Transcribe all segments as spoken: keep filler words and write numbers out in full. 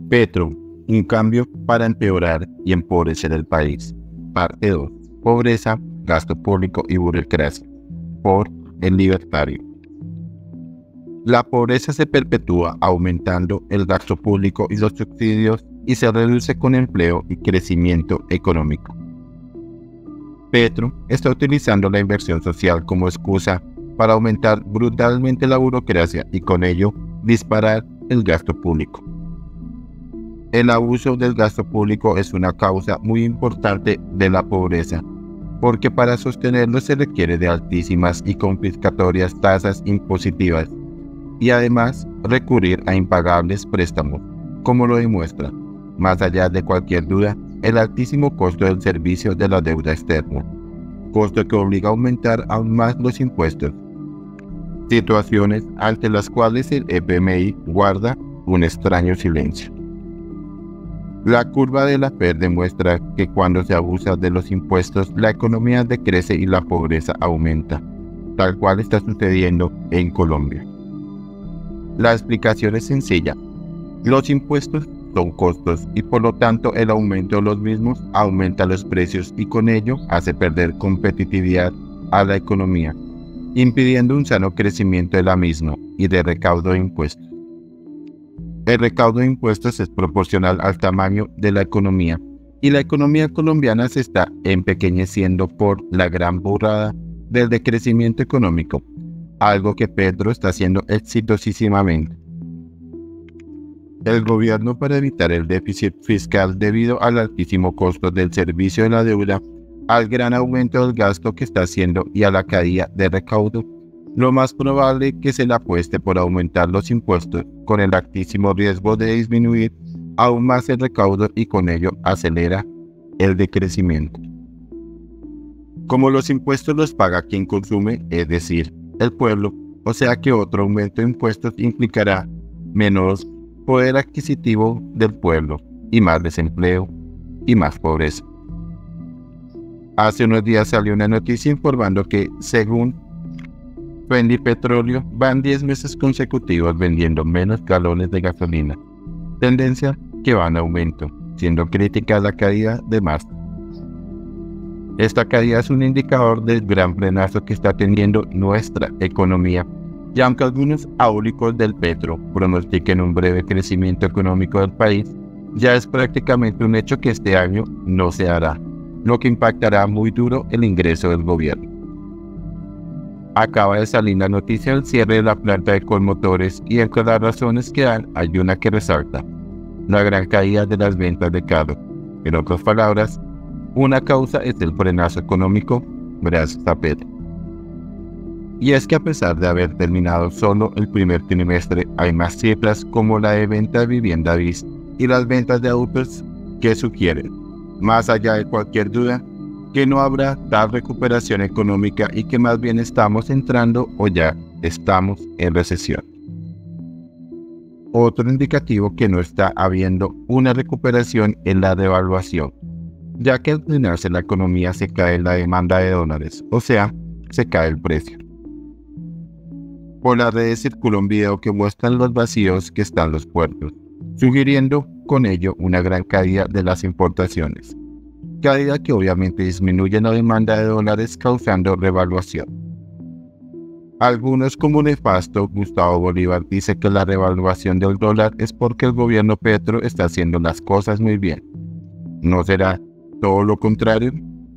Petro, un cambio para empeorar y empobrecer el país. Parte dos. Pobreza, gasto público y burocracia. Por El Libertario. La pobreza se perpetúa aumentando el gasto público y los subsidios y se reduce con empleo y crecimiento económico. Petro está utilizando la inversión social como excusa para aumentar brutalmente la burocracia y con ello disparar el gasto público. El abuso del gasto público es una causa muy importante de la pobreza, porque para sostenerlo se requiere de altísimas y confiscatorias tasas impositivas y además recurrir a impagables préstamos, como lo demuestra, más allá de cualquier duda, el altísimo costo del servicio de la deuda externa, costo que obliga a aumentar aún más los impuestos, situaciones ante las cuales el F M I guarda un extraño silencio. La curva de la F E D demuestra que cuando se abusa de los impuestos, la economía decrece y la pobreza aumenta, tal cual está sucediendo en Colombia. La explicación es sencilla. Los impuestos son costos y por lo tanto el aumento de los mismos aumenta los precios y con ello hace perder competitividad a la economía, impidiendo un sano crecimiento de la misma y de recaudo de impuestos. El recaudo de impuestos es proporcional al tamaño de la economía y la economía colombiana se está empequeñeciendo por la gran burrada del decrecimiento económico, algo que Petro está haciendo exitosísimamente. El gobierno, para evitar el déficit fiscal debido al altísimo costo del servicio de la deuda, al gran aumento del gasto que está haciendo y a la caída de recaudo, lo más probable es que se le apueste por aumentar los impuestos con el altísimo riesgo de disminuir aún más el recaudo y con ello acelera el decrecimiento. Como los impuestos los paga quien consume, es decir, el pueblo, o sea que otro aumento de impuestos implicará menos poder adquisitivo del pueblo y más desempleo y más pobreza. Hace unos días salió una noticia informando que, según Fendi Petróleo, van diez meses consecutivos vendiendo menos galones de gasolina, tendencia que va en aumento, siendo crítica la caída de más. Esta caída es un indicador del gran frenazo que está teniendo nuestra economía, y aunque algunos áulicos del Petro pronostiquen un breve crecimiento económico del país, ya es prácticamente un hecho que este año no se hará, lo que impactará muy duro el ingreso del gobierno. Acaba de salir la noticia del cierre de la planta de Colmotores y entre las razones que dan hay una que resalta: la gran caída de las ventas de carros. En otras palabras, una causa es el frenazo económico gracias a Petro. Y es que a pesar de haber terminado solo el primer trimestre, hay más cifras como la de venta de vivienda bis y las ventas de autos que sugieren, más allá de cualquier duda, que no habrá tal recuperación económica y que más bien estamos entrando o ya estamos en recesión. Otro indicativo que no está habiendo una recuperación es la devaluación, ya que al frenarse la economía se cae la demanda de dólares, o sea, se cae el precio. Por las redes circula un video que muestra los vacíos que están los puertos, sugiriendo con ello una gran caída de las importaciones, caída que obviamente disminuye la demanda de dólares causando revaluación. Algunos, como nefasto Gustavo Bolívar, dice que la revaluación del dólar es porque el gobierno Petro está haciendo las cosas muy bien. ¿No será todo lo contrario?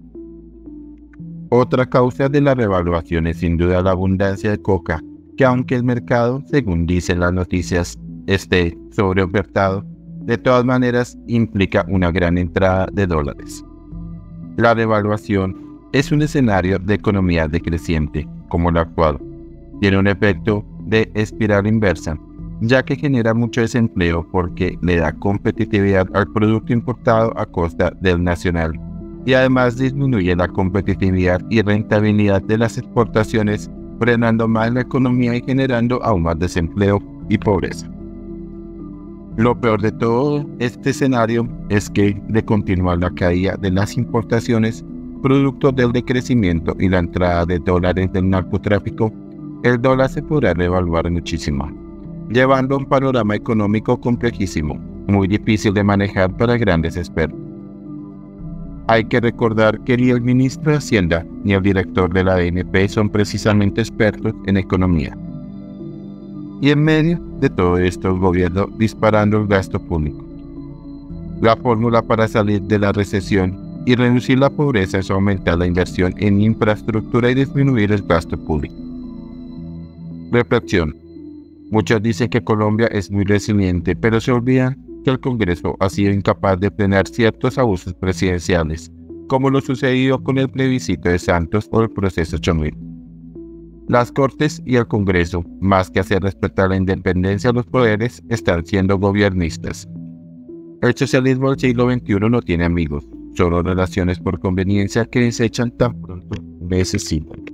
Otra causa de la revaluación es sin duda la abundancia de coca, que aunque el mercado, según dicen las noticias, esté sobreofertado, de todas maneras implica una gran entrada de dólares. La revaluación es un escenario de economía decreciente, como la actual. Tiene un efecto de espiral inversa, ya que genera mucho desempleo porque le da competitividad al producto importado a costa del nacional, y además disminuye la competitividad y rentabilidad de las exportaciones, frenando más la economía y generando aún más desempleo y pobreza. Lo peor de todo este escenario es que, de continuar la caída de las importaciones, producto del decrecimiento y la entrada de dólares del narcotráfico, el dólar se podrá revaluar muchísimo, llevando a un panorama económico complejísimo, muy difícil de manejar para grandes expertos. Hay que recordar que ni el ministro de Hacienda ni el director de la A N P son precisamente expertos en economía. Y en medio de todo esto, el gobierno disparando el gasto público. La fórmula para salir de la recesión y reducir la pobreza es aumentar la inversión en infraestructura y disminuir el gasto público. Reflexión. Muchos dicen que Colombia es muy resiliente, pero se olvidan que el Congreso ha sido incapaz de frenar ciertos abusos presidenciales, como lo sucedido con el plebiscito de Santos o el proceso Chomil. Las Cortes y el Congreso, más que hacer respetar la independencia de los poderes, están siendo gobiernistas. El socialismo del siglo veintiuno no tiene amigos, solo relaciones por conveniencia que desechan tan pronto necesitan.